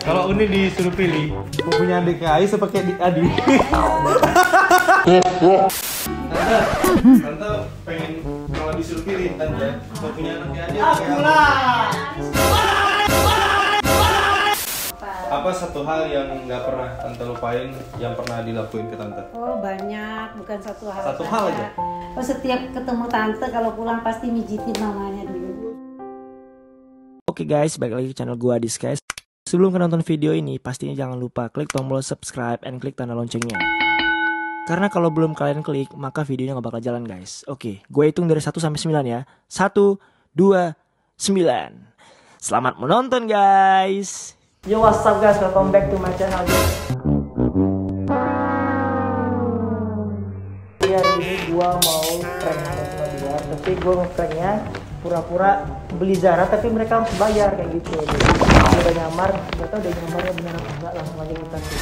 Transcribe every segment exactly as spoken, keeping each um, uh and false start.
Kalau Uni disuruh pilih, mau punya adik kayak Ais apa kayak di Adi? Tante, Tante pengen kalau disuruh pilih Tante mau punya anak kayak Adi apa kayak Apa satu hal yang nggak pernah Tante lupain yang pernah dilakuin ke Tante? Oh banyak, bukan satu hal. Satu hal aja? Oh setiap ketemu Tante kalau pulang pasti mijitin mamanya dulu. Oke guys, balik lagi ke channel gua Adis guys. Sebelum kalian nonton video ini, pastinya jangan lupa klik tombol subscribe and klik tanda loncengnya. Karena kalau belum kalian klik, maka videonya gak bakal jalan guys. Oke, gue hitung dari satu sampai sembilan ya. satu, dua, sembilan. Selamat menonton guys. Yo, what's up guys, welcome back to my channel. Jadi hari ini gua mau prank sama dia, tapi gua nge-pranknya pura-pura beli Zara tapi mereka harus bayar kayak gitu. Jadi udah nyamar, nggak tahu udah nyamarnya benar apa enggak, langsung aja kita sih.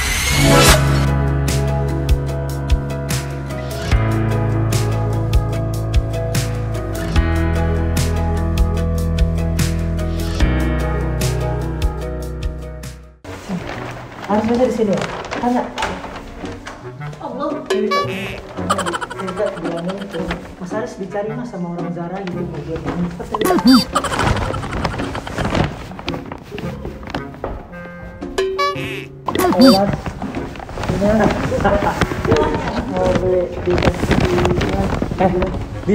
Harus bisa di sini. Tanya. Allah. Tidak bilangin itu. Mas Aris dicari mas sama orang Zara gitu bagian ini. Awas. Ini mau beli di Eh, di.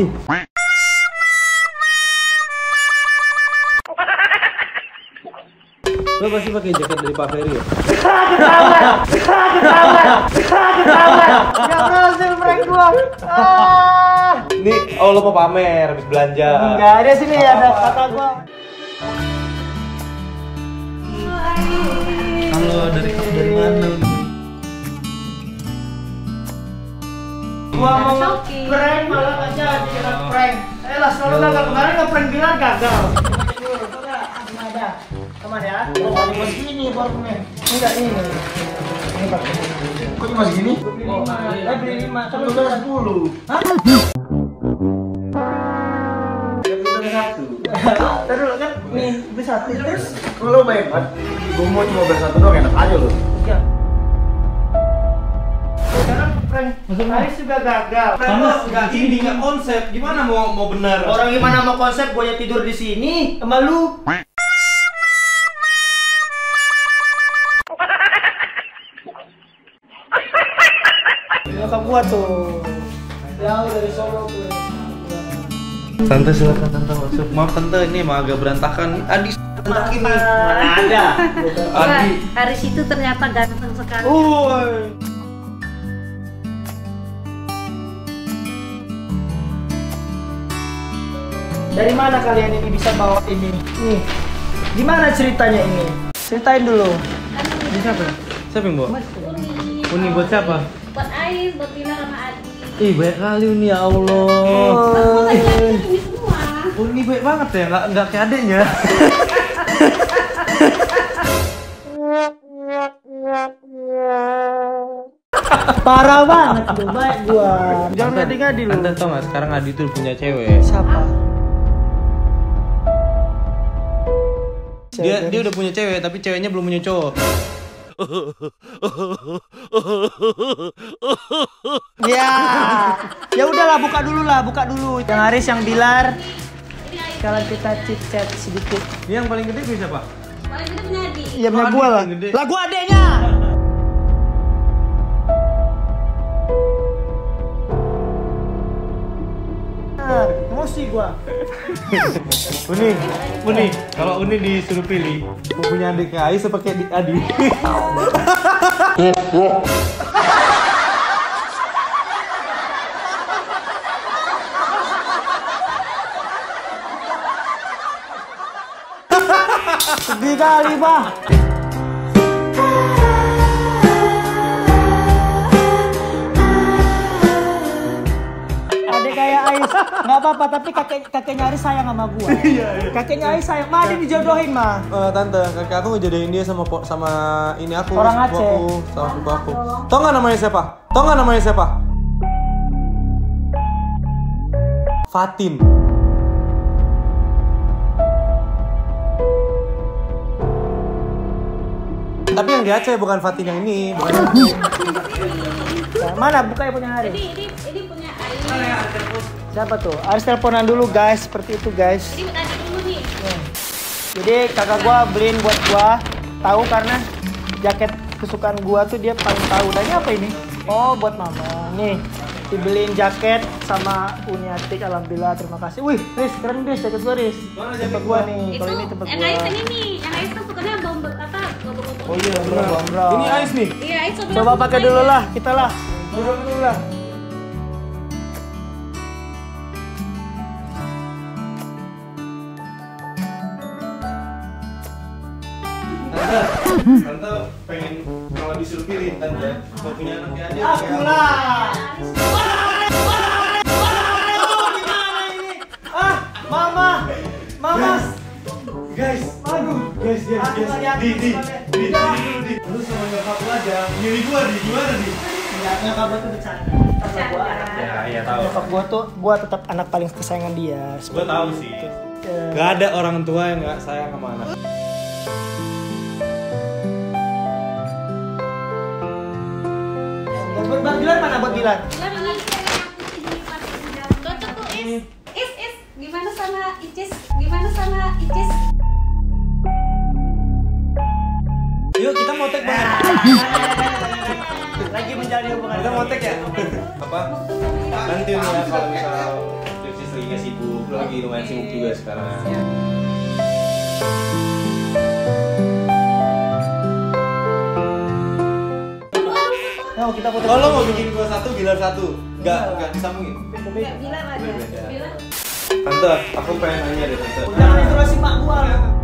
Lo pasti pakai jaket dari Pak Ferry ya? Ketahuan! Ketahuan! Ketahuan! Gak berhasil prank gua. Ah. Ini, oh lo mau pamer habis belanja? Enggak ada sini ada kata gua. Halo, dari dari mana? Gua mau prank malah aja jadi prank. Eh lah selalu gagal, kemarin nge-prank bilang gagal. Ada. Teman ya. Oh, cuma segini baru nih. Enggak ini. Ini Pak. Kok cuma segini? Oh, eh beli lima. Kan udah sepuluh. Hah? Ya beli satu. Tadi dulu kan nih beli satu terus. Lo baik banget. Gue mau cuma beli satu doang, enak aja lo. Iya. Sekarang prank. Haris juga gagal. Kamu nggak ini nggak konsep. Gimana mau mau benar? Orang gimana mau konsep? Gue tidur di sini sama lu. Nyokap gua tuh jauh dari Solo tuh. Tante silakan Tante masuk. Maaf Tante, ini emang agak berantakan. Adi berantakan ini. Mana ada? Adi. Haris itu ternyata ganteng sekali. Woi. Dari mana kalian ini bisa bawa ini? Nih. Gimana ceritanya ini? Ceritain dulu. Ini siapa? Siapa yang bawa? Uni buat siapa? Buat Ais, buat Tina sama Adi. Ih, baik kali Uni, ya Allah. Oh. Ini semua. Uni baik banget ya, nggak nggak kayak adeknya. Parah banget tuh, baik gua. Jangan Tante, ngadi-ngadi lu. Tante tau nggak sekarang Adi tuh punya cewek. Siapa? Dia dia udah punya cewek, tapi ceweknya belum punya cowok. Ya, ya udahlah buka dulu lah, buka dulu. Yang Haris, yang Bilar. Sekarang kita chit chat sedikit. Dia yang paling gede punya siapa? Paling gede punya Adi. Iya punya Oh, gua Adi lah. yang gede. Lah gua adeknya. Ah, emosi gua. Uni, Uni, kalau Uni disuruh pilih, mau punya adik kayak Ais apa kayak di Adi? Sedih kali, Bah. Adek kayak Ais, nggak apa-apa, tapi kakek kakeknya Ais sayang sama gua. Kakeknya Ais sayang, mah dia dijodohin mah. Uh, tante, kakek aku ngejodohin dia sama po- sama ini aku, Orang sepupu Aceh. aku, sama sepupu aku. Tau nggak namanya siapa? Tau nggak namanya siapa? Fatin. tapi yang di Aceh bukan Fatin yang ini. Bukan. Nah, mana buka yang punya Aris? Ini ini ini punya Aris. Siapa tuh? Aris teleponan dulu guys, seperti itu guys. Ini tadi dulu nih. Nih. Jadi kakak gua beliin buat gua, tahu karena jaket kesukaan gua tuh dia paling tahu. Dan ini apa ini? Oh, buat mama. Nih, dibeliin jaket sama Uniatik, alhamdulillah, terima kasih. Wih, Riz, keren Riz, jaket gua Riz. Mana Tempat jaket gua gua? nih, kalau ini tempat yang gua. Ais yang ini, yang Ais tuh sukanya bom apa? Bom-bom. Oh iya, Bro, bro, bro. Ini Ais nih. Iya, Ais sudah. Coba pakai dulu lah, kita lah. Dulu dulu lah. Tante pengen kalau disuruh pilih tante, kalau punya anak ya dia. Aku lah. Ah, mama, mama. Guys, aduh, guys, guys, Aku guys. nggak lihat, Di, di, aku di, di, nggak di, di. Lu sama nyokap lu aja. Milih gua di gimana nih? Enggak, nyokap gua tuh bercanda. Karena gua anak. Ya, iya tahu. Nyokap gua tuh, gua tetap anak paling kesayangan dia. Gua tahu sih. Eh, Gak ada orang tua yang gak sayang sama anak. Buat Bang Bilar mana buat Bilar? Bilang ini cocok tuh Is. Is, Is, gimana sama Icis? Gimana sama Icis? Yuk kita mau tag banget. Lagi menjalin hubungan. Kita mau tag ya? Apa? Nanti ya kalau misal Sis lagi gak sibuk, lu lagi lumayan sibuk juga sekarang. Oh, kita foto. Oh lo mau bikin gua satu, Bilar satu? Gak, gak disambungin? Enggak bilang aja. Beda. Bilang. Tante, aku pengen nanya deh tante. Jangan interogasi mak gua.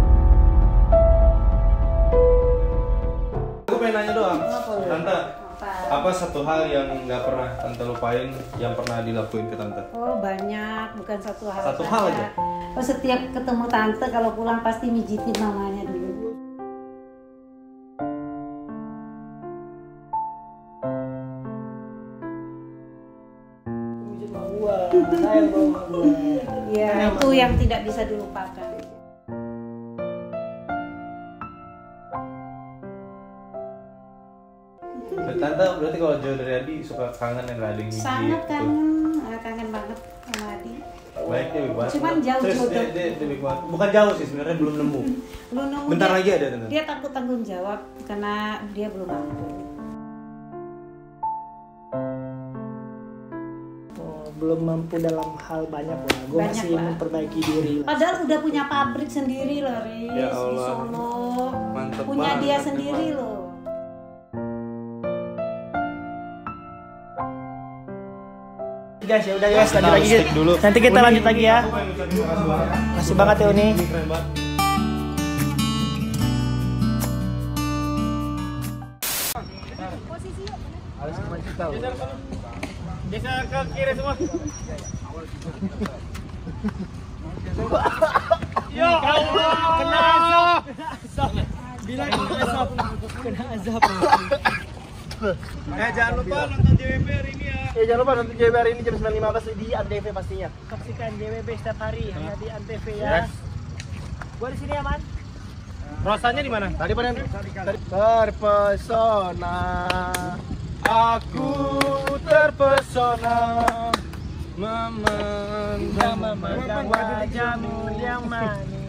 Aku pengen nanya doang. Tante, Apa? apa satu hal yang nggak pernah tante lupain yang pernah dilakuin ke tante? Oh banyak, bukan satu hal. Satu hal aja? Oh setiap ketemu tante kalau pulang pasti mijitin mamanya dulu. Mijit mak gua. Sayang dong mak gua. Ya itu yang tidak bisa dilupakan. Tante berarti kalau jauh dari Adi suka kangen yang gak ada yang mijit Sangat gitu. kangen, ah, kangen banget sama Adi. Baik dia baik banget. Cuman jauh Terus jodoh. dia, dia, dia baik banget. Bukan jauh sih sebenarnya belum nemu. Belum nemu Bentar dia- lagi ada tante. Dia takut tanggung jawab karena dia belum mampu. Oh, belum mampu dalam hal banyak lah. Gua Banyak masih lah. memperbaiki diri. lah. Padahal udah punya pabrik sendiri loh, Riz, Ya di Allah. Solo. Mantep Punya banget, dia mantep sendiri banget. loh. Guys, ya udah guys, lanjut lagi. Stick dulu. Nanti kita Uni, lanjut lagi ya. Aku pengen ucapin makasih banget. Makasih banget ya Uni. Ini keren banget. Geser ke kiri semua. Ya Allah, kena azab. Bilang kena azab. Kena azab. Eh jangan lupa nonton J W P hari ini ya. Ya jangan lupa nonton J W B hari ini jam sembilan lima belas di Antv pastinya. Saksikan J W B setiap hari hanya di Antv ya. Yes. Gua di sini ya, Man. Rosanya di mana? Tadi pada Terpesona. aku terpesona memandang Memandang wajahmu yang manis.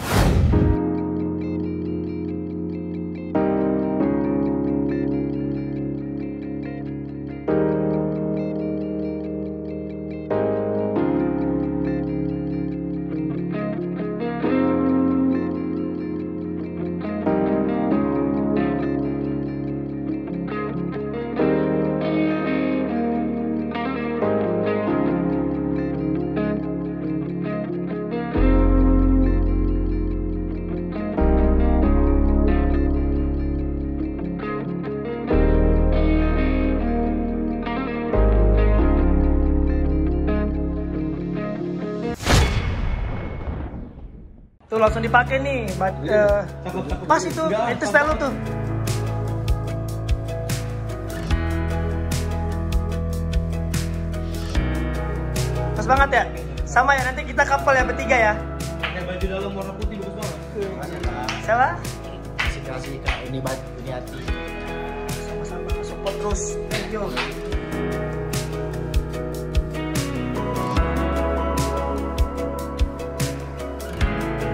Tuh langsung dipakai nih. Bat, eh, pas itu, itu style lu tuh. Pas banget ya. Sama ya, nanti kita couple ya bertiga ya. pakai baju dalam warna putih bagus banget. Siapa? Kasih kasih kak ini baju ini hati-hati. Sama-sama support terus. Thank you.